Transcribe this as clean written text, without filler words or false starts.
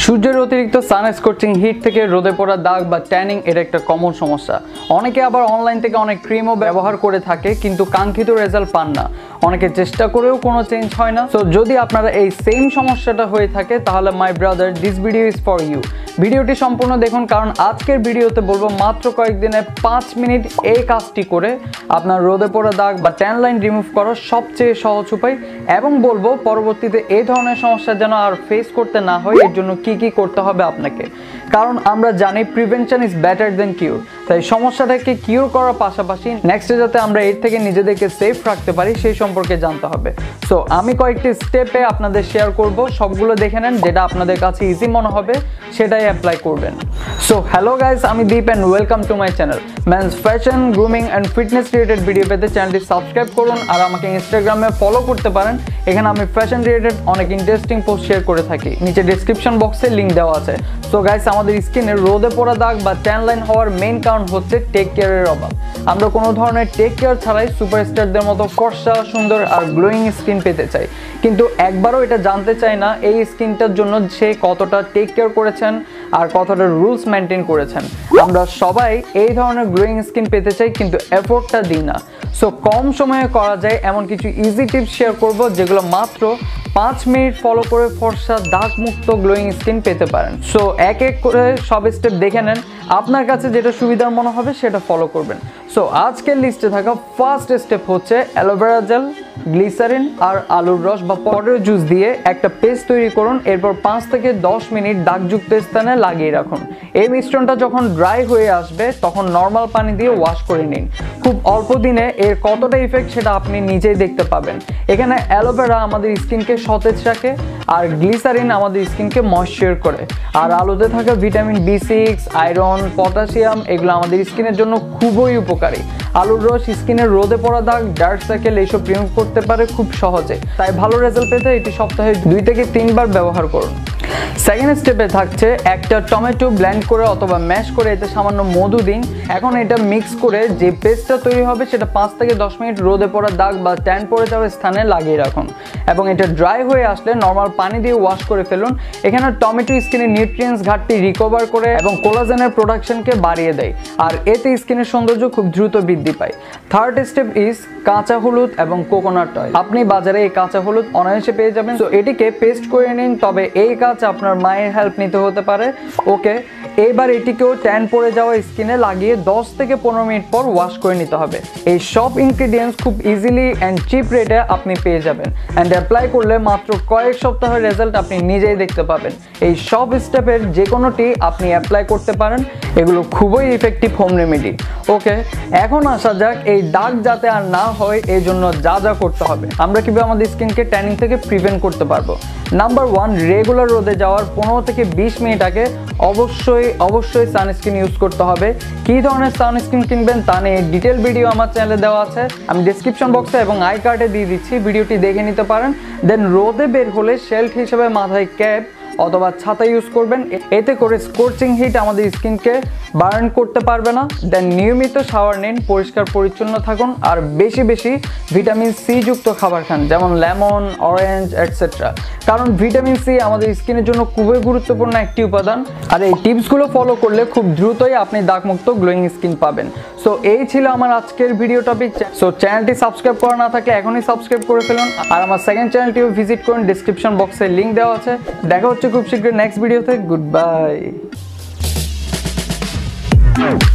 সূর্যের অতিরিক্ত সান scorching hit থেকে রোদে পড়া দাগ বা ট্যানিং এটা একটা কমন সমস্যা। অনেকে আবার অনলাইন থেকে অনেক ক্রিমও ব্যবহার করে থাকে কিন্তু কাঙ্ক্ষিত রেজাল্ট পান না। অনেকে চেষ্টা করেও কোনো চেঞ্জ হয় না। সো যদি আপনারা এই সেম সমস্যাটা হয়ে থাকে তাহলে my brother, this video is for you. ভিডিওটি সম্পূর্ণ দেখুন, কারণ আজকের ভিডিওতে বলবো মাত্র কয়েকদিনে 5 মিনিট এই কাজটি করে আপনার রোদে পড়া দাগ বা ট্যান লাইন রিমুভ করার সবচেয়ে সহজ উপায়, এবং বলবো পরবর্তীতে এই ধরনের সমস্যা যেন আর ফেস করতে না হয় এর জন্য কি কি করতে হবে আপনাকে। কারণ আমরা জানি prevention is better than cure. তাই সমস্যাটাকে কিউর করার পাশাপাশি নেক্সটে যাতে আমরা এর থেকে নিজেদেরকে সেফ রাখতে পারি সেই সম্পর্কে জানতে হবে। সো আমি কয়েকটি স্টেপে আপনাদের শেয়ার করব, সবগুলো দেখে নেন, যেটা আপনাদের কাছে ইজি মনে হবে সেটাই অ্যাপ্লাই করবেন। সো হ্যালো গাইস, আমি Deep and welcome to my channel. Men's fashion, grooming and fitness related video পেতে চ্যানেলটি সাবস্ক্রাইব করুন আর আমাকে ইনস্টাগ্রামে ফলো করতে পারেন। এখানে আমি ফ্যাশন রিলেটেড অনেক ইন্টারেস্টিং পোস্ট শেয়ার করে থাকি। নিচে ডিসক্রিপশন বক্সে লিঙ্ক দেওয়া আছে। সো গাইস, আমাদের স্কিনে রোদে পড়া দাগ বা ট্যান লাইন হওয়ার মেইন কারণ হচ্ছে টেক কেয়ারের অভাব। আমরা কোনো ধরনের টেক কেয়ার ছাড়াই সুপারস্টারদের মতো ফর্সা, সুন্দর আর গ্লোয়িং স্কিন পেতে চাই, কিন্তু একবারও এটা জানতে চাই না এই স্কিনটার জন্য সে কতটা টেক কেয়ার করেছেন আর কতটা রুলস মেনটেন করেছেন। আমরা সবাই এই ধরনের গ্লোয়িং স্কিন পেতে চাই কিন্তু এফোর্টটা দিই না। সো কম সময়ে করা যায় এমন কিছু ইজি টিপস শেয়ার করব যেগুলো মাত্র 5 মিনিট ফলো করে ফর্সা দাগ মুক্ত গ্লোয়িং স্কিন পেতে পারেন। সো এক এক করে সব স্টেপ দেখে নেন, আপনার কাছে যেটা সুবিধার মনে হবে সেটা ফলো করবেন। সো আজকের লিস্টে থাকা ফার্স্ট স্টেপ হচ্ছে অ্যালোভেরা জেল, গ্লিসারিন আর আলুর রস বা পটেটো জুস দিয়ে একটা পেস্ট তৈরি করুন। এরপর 5 থেকে 10 মিনিট দাগযুক্ত স্থানে লাগিয়ে রাখুন। এই মিশ্রণটা যখন ড্রাই হয়ে আসবে তখন নর্মাল পানি দিয়ে ওয়াশ করে নিন। খুব অল্প দিনে এর কতটা ইফেক্ট সেটা আপনি নিজেই দেখতে পাবেন। এখানে অ্যালোভেরা আমাদের স্কিনকে সতেজ রাখে আর গ্লিসারিন আমাদের স্কিনকে ময়েশ্চার করে, আর আলুতে থাকা ভিটামিন B6, আয়রন, পটাশিয়াম এগুলো আমাদের স্কিনের জন্য খুবই উপকারী। আলুর রস স্কিনের রোদে পড়া দাগ, ডার্ক সার্কেল এইসব রিমুভ করতে পারে খুব সহজে। তাই ভালো রেজাল্ট পেতে এটি সপ্তাহে 2 থেকে 3 বার ব্যবহার করুন। সেকেন্ড স্টেপে থাকছে একটা টমেটো ব্লেন্ড করে অথবা ম্যাশ করে এতে সামান্য মধু দিন। এখন এটা মিক্স করে যে পেস্টটা তৈরি হবে সেটা 5 থেকে 10 মিনিট রোদে পড়া দাগ বা ট্যান পড়ে যাওয়া স্থানে লাগিয়ে রাখুন এবং এটা ড্রাই হয়ে আসলে নর্মাল পানি দিয়ে ওয়াশ করে ফেলুন। এখানে টমেটো স্কিনের নিউট্রিয়েন্টস ঘাটতি রিকভার করে এবং কোলাজেনের প্রোডাকশনকে বাড়িয়ে দেয়, আর এতে স্কিনের সৌন্দর্য খুব দ্রুত বৃদ্ধি পায়। থার্ড স্টেপ ইজ কাঁচা হলুদ এবং কোকোনাট অয়েল। আপনি বাজারে এই কাঁচা হলুদ অনায়াসে পেয়ে যাবেন। তো এটিকে পেস্ট করে নিন, তবে এই কাজ আপনার মায়ের হেল্প নিতে হতে পারে। ওকে, এইবার এটিকেও ট্যান পড়ে যাওয়া স্কিনে লাগিয়ে 10 থেকে 15 মিনিট পর ওয়াশ করে নিতে হবে। এই সব ইনগ্রিডিয়েন্টস খুব ইজিলি অ্যান্ড চিপ রেটে আপনি পেয়ে যাবেন, অ্যান্ড অ্যাপ্লাই করলে মাত্র কয়েক সপ্তাহের রেজাল্ট আপনি নিজেই দেখতে পাবেন। এই সব স্টেপের যে কোনোটি আপনি অ্যাপ্লাই করতে পারেন, এগুলো খুবই ইফেক্টিভ হোম রেমেডি। ওকে, এখন আসা যাক এই দাগ যাতে আর না হয় এই জন্য যা যা করতে হবে। আমরা কিভাবে আমাদের স্কিনকে ট্যানিং থেকে প্রিভেন্ট করতে পারবো। নাম্বার 1, রেগুলার রোদে যাওয়ার 15 থেকে 20 মিনিট আগে অবশ্যই সানস্ক্রিন ইউজ করতে হবে। কী ধরনের সানস্ক্রিন কিনবেন তা নিয়ে ডিটেল ভিডিও আমার চ্যানেলে দেওয়া আছে, আমি ডিসক্রিপশন বক্সে এবং আই কার্ডে দিয়ে দিচ্ছি, ভিডিওটি দেখে নিতে পারেন। দেন রোদে বের হলে শেল্ড হিসেবে মাথায় ক্যাপ অথবা ছাতা ইউজ করবেন, এতে করে স্কর্চিং হিট আমাদের স্কিনকে বার্ন করতে পারবে না। দেন নিয়মিত শাওয়ার নিন, পরিষ্কার পরিচ্ছন্ন থাকুন আর বেশি বেশি ভিটামিন সি যুক্ত খাবার খান, যেমন লেমন, অরেঞ্জ এটসেট্রা। কারণ ভিটামিন সি আমাদের স্কিনের জন্য খুবই গুরুত্বপূর্ণ একটি উপাদান, আর এই টিপসগুলো ফলো করলে খুব দ্রুতই আপনি দাগমুক্ত গ্লোয়িং স্কিন পাবেন। সো এই ছিল আমার আজকের ভিডিও টপিক। সো চ্যানেলটি সাবস্ক্রাইব করা না থাকলে এখনই সাবস্ক্রাইব করে ফেলুন, আর আমার সেকেন্ড চ্যানেলটিও ভিজিট করুন, ডিসক্রিপশন বক্সে লিঙ্ক দেওয়া আছে। দেখা হচ্ছে খুব শীঘ্রই নেক্সট ভিডিওতে। Good by.